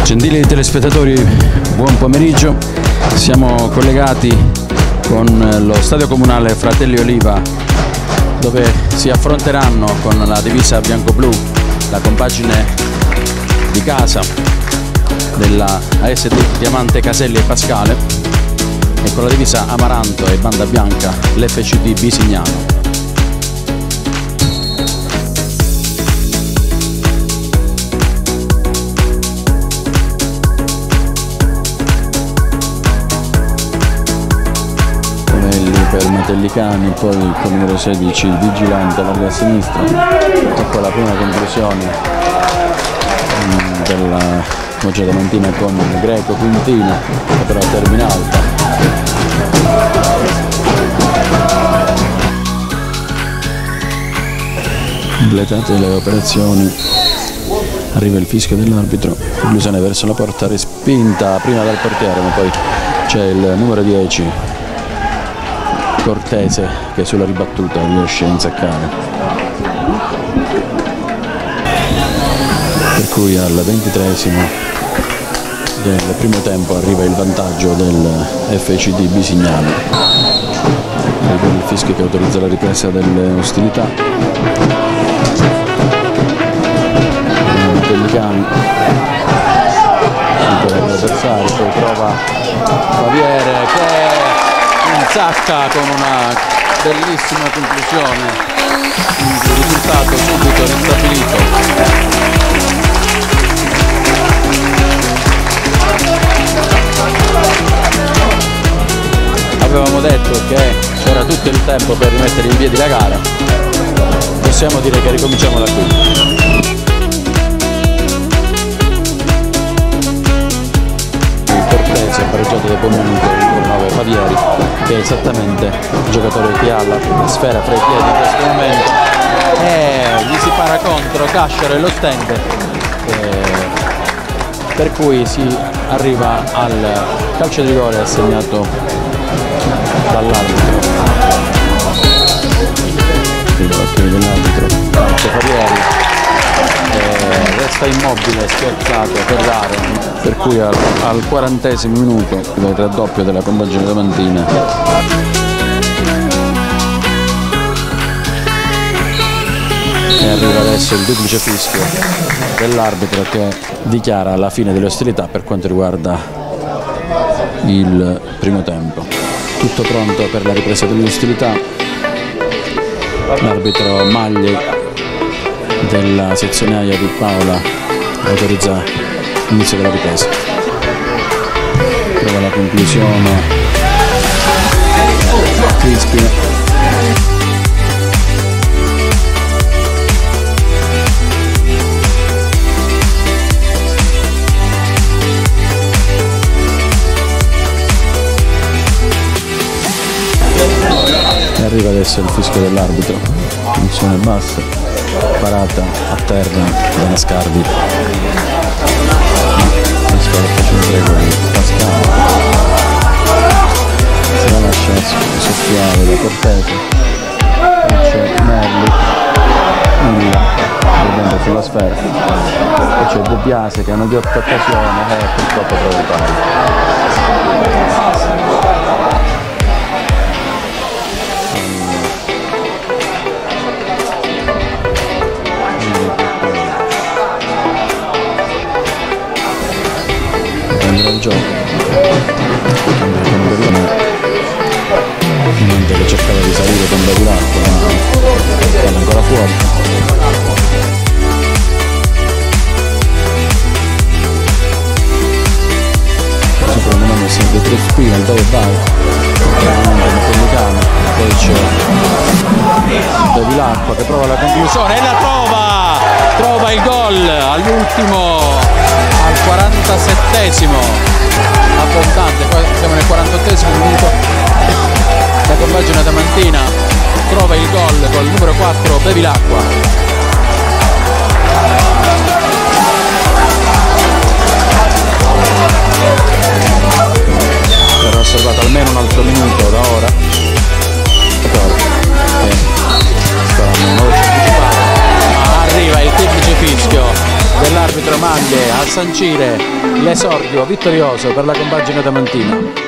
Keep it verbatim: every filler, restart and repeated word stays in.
Gentili telespettatori, buon pomeriggio. Siamo collegati con lo Stadio Comunale Fratelli Oliva, dove si affronteranno con la divisa bianco-blu la compagine di casa della A S D Diamante Caselli e Pascale e con la divisa Amaranto e banda bianca l'F C D Bisignano. Per Metellicani, poi con il numero sedici il Vigilante larga a sinistra. Ecco la prima conclusione della Foggia Damantina con Greco Quintino, che però termina alta. Completate le operazioni, arriva il fischio dell'arbitro, conclusione verso la porta respinta prima dal portiere, ma poi c'è il numero dieci Cortese che sulla ribattuta riesce a insaccare, per cui al ventitreesimo del primo tempo arriva il vantaggio del F C D Bisignano. Ecco il fischio che autorizza la ripresa delle ostilità. Pellicani l'avversario, poi trova Faviere che insacca con una bellissima conclusione, il risultato subito ristabilito. Avevamo detto che c'era tutto il tempo per rimettere in piedi la gara, possiamo dire che ricominciamo da qui. Si è pareggiato dopo un minuto il numero nove Favieri, che è esattamente il giocatore che ha la sfera fra i piedi in questo momento, e gli si para contro Casciaro e lo stende, eh, per cui si arriva al calcio di rigore assegnato dall'arbitro. Il dell'arbitro Favieri eh, resta immobile, schiacciato per dare, per cui al, al quarantesimo minuto il raddoppio della compagine damantina. E arriva adesso il duplice fischio dell'arbitro che dichiara la fine delle ostilità per quanto riguarda il primo tempo. Tutto pronto per la ripresa delle ostilità. L'arbitro Magli della sezione Aia di Paola autorizza l'inizio della ripresa. Prova la conclusione Crispi. E arriva adesso il fischio dell'arbitro, funzione bassa, parata a terra da Nascardi. Pascale se la lascia soffiare da Cortese, c'è Merli, nulla, vedendo sulla sfera, e c'è De Biase che ha una ghiotta occasione e purtroppo trova il palo. Il gioco niente, che cercava di salire con Bevilacqua, ma stanno ancora fuori. Sopra le mani sempre tre spine, il dove vai poi c'è Bevilacqua che prova la conclusione e la trova trova il gol all'ultimo, al quarantasettesimo, abbondante, poi siamo nel quarantottesimo minuto. La compagine damantina trova il gol col numero quattro Bevilacqua. Verrà osservato almeno un altro minuto da ora, che saranno un'ora anticipata, ma arriva il triplice fischio dell'arbitro Maglie a sancire l'esordio vittorioso per la compagine tamantina.